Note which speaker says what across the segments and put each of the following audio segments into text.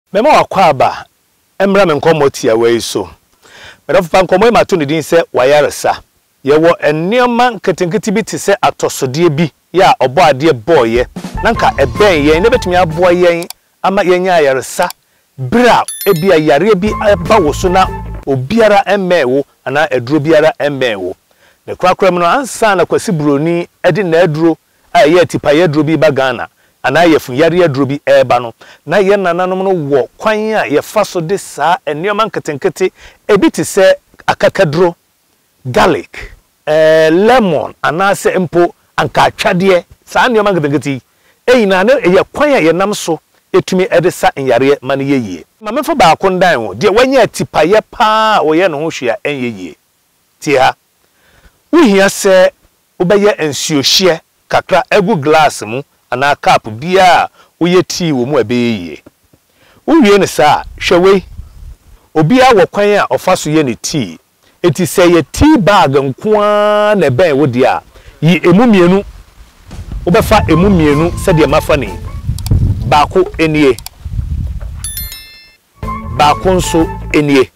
Speaker 1: Memo akwaba emra me nkomo tia wei so. Medafa nkomo ma to ne din se wayaresa. Ye wo ennioma nketenketi bi te se atosode bi ya obo ade boye. Nanka eben ye ne betumi abo yen ama yenya ayaresa. Bra ebia yare bi aba wo so na obiara emmewo ana eduro biara emmewo. Ne kwakram no ansa na kwasi broni edi na eduro aye tipaye duro bi ba Ghana. Ana yefu yare aduro bi eba no na ye nananom no wo kwan a ye fa so de saa ennioma nketenkete ebi te se akakaduro, garlic, lemon ana se empo anka atwade saa ennioma nketenkete eyina na ye kwan a ye nam so etumi edesa nyare ma ne yeye ma mefa ba kondan wo de wanya tipaye pa wo ye no ho hwea enyeye ti ha uhia se obeye ensuohye kakra egu glass mu ana cup bia woye tea wo mu abeye uwie ne saa hwewe obia wo kwan a ofaso ye ne tea eti se ye tea bag nkoa na ben wo dia yi emu mienu obefa emu mienu se de mafa ni baako enie baako nso enie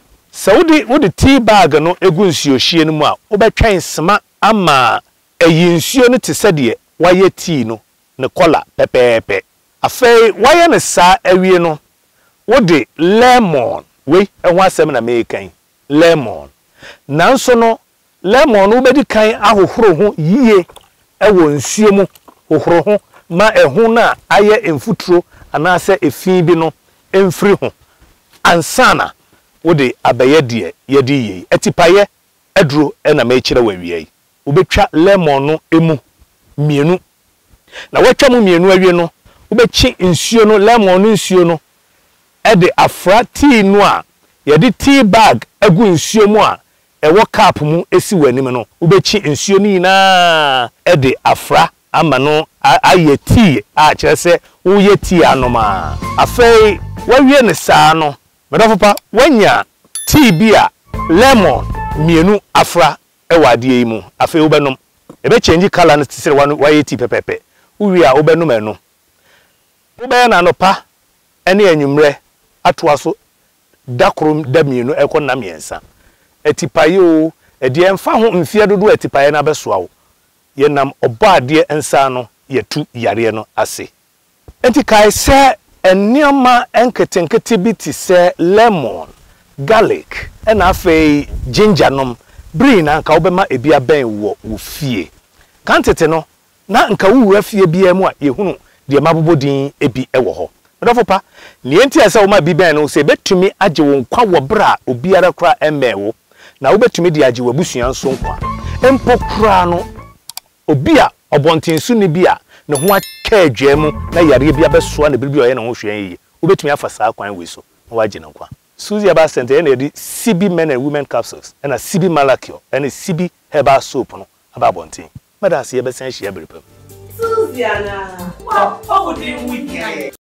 Speaker 1: wodi tea bag no egu nsuohye no mu a obetwen sema ama eyi nsuo no te se de waye tea no ne kola pepepe afei waye ne saa awie no wodi lemon we ehwo asem na mekan lemon nanso no lemon no bedi kan ahohoro ho yie ewo nsuo mu hohoro ho ma ehu na aye emfuturo anase efin bi no emfiri ho ansana wodi abaye de yedi yi etipaye aduro na ma ekire wawie ubetwa lemon no emu mienu na watwa mu mienu awie no ubechi nsuo no lemon no nsuo no ede afra tea no a yedi tea bag agu nsuo mu a ewo cup mu esi wanim no ubechi nsuo ni na ede afra ama no aye tea a kire se wo ye tea anoma afei wawie ne saa no medafopa wanya tea bi a lemon mienu afra ewade yi mu afei ubenom ebe change color no tisere waye tea pepepe uwi a obenum eno ube na nopa ene anwumre atoa so dakrom da mienu ekona miensa etipaye o ede emfa ho mfie dodo etipaye na besoa wo ye nam obo ade ensa no yetu yare no ase enti kai se ennioma enketenkete bi ti se lemon, garlic ena afei ginger nom bri na nka obema ebia ben wo fie kantete no na nka wuwura fie bia mu a yehunu de mabobodin ebi ewo ho medofopa nienti asa wo ma bi ben no se betumi age wo nkwa wo bra obiara kra emewo na wo betumi de age wabusua nso nkwa empo kra no obia obontensu ne bia ne ho aka adwam na yare bia besoa na biribi oye ne ho hwe yi wo betumi afa saa kwan we so na waje ne nkwa Suzzy Herbal Center na di CB men and women capsules and a CB malacure and a CB herbal soap no aba bonten mada se ye besen hye berepam Suzzy ana wow how would you